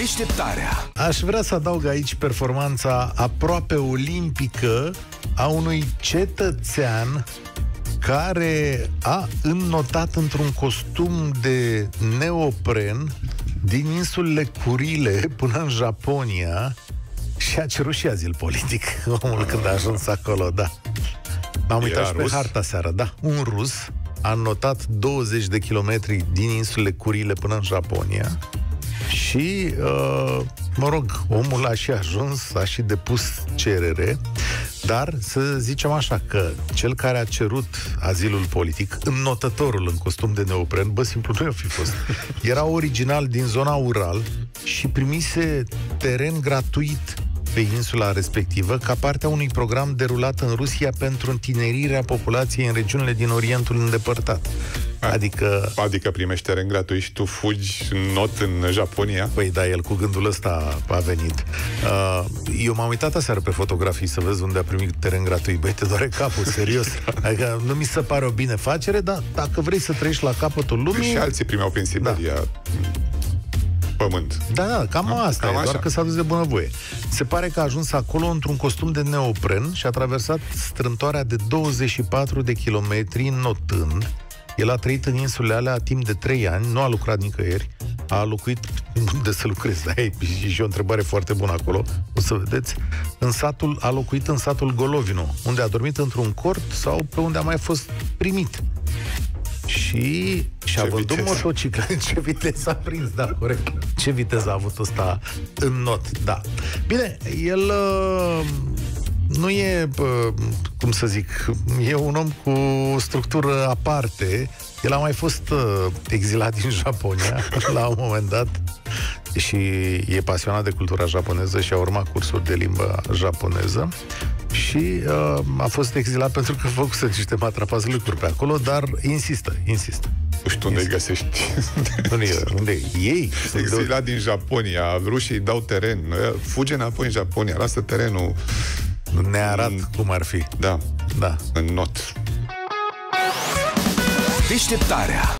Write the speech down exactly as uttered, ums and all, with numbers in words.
Deșteptarea. Aș vrea să adaug aici performanța aproape olimpică a unui cetățean care a înnotat într-un costum de neopren din insulele Curile până în Japonia și a cerut și azil politic omul când a ajuns acolo, da. M-am uitat și pe harta seară, da. Un rus a înnotat douăzeci de kilometri din insulele Curile până în Japonia și, uh, mă rog, omul a și ajuns, a și depus cerere, dar să zicem așa că cel care a cerut azilul politic, înnotătorul în costum de neopren, bă, simplu nu i-o fi fost, era original din zona Ural și primise teren gratuit pe insula respectivă ca parte a unui program derulat în Rusia pentru întinerirea populației în regiunile din Orientul îndepărtat. Adică... Adică primești teren gratuit și tu fugi not în Japonia? Păi da, el cu gândul ăsta a venit. Uh, eu m-am uitat aseară pe fotografii să vezi unde a primit teren gratuit. Băi, te doare capul, serios. Adică nu mi se pare o binefacere, dar dacă vrei să trăiești la capătul lumii... Și alții primeau prin Siberia... Da. Pământ. Da, da, cam da? asta cam e, doar așa. Că s-a dus de bunăvoie. Se pare că a ajuns acolo într-un costum de neopren și a traversat strâmtoarea de douăzeci și patru de kilometri notând. El a trăit în insulele alea timp de trei ani, nu a lucrat nicăieri, a locuit unde să lucrezi, da, e și o întrebare foarte bună acolo, o să vedeți, în satul, a locuit în satul Golovino, unde a dormit într-un cort sau pe unde a mai fost primit. Și și-a vândut motociclă. Ce viteză a prins, da, corect. Ce viteză a avut ăsta în not, da. Bine, el uh, nu e, uh, cum să zic, e un om cu o structură aparte. El a mai fost uh, exilat din Japonia la un moment dat și e pasionat de cultura japoneză și a urmat cursuri de limbă japoneză și uh, a fost exilat pentru că făcuse niște matrapați lucruri pe acolo, dar insistă, insistă. Nu știu unde îi găsești. Unde, unde ei? Exilat din Japonia, rușii dau teren, fuge înapoi în Japonia, lasă terenul. Ne arată în... cum ar fi. Da, da. În not. Deșteptarea.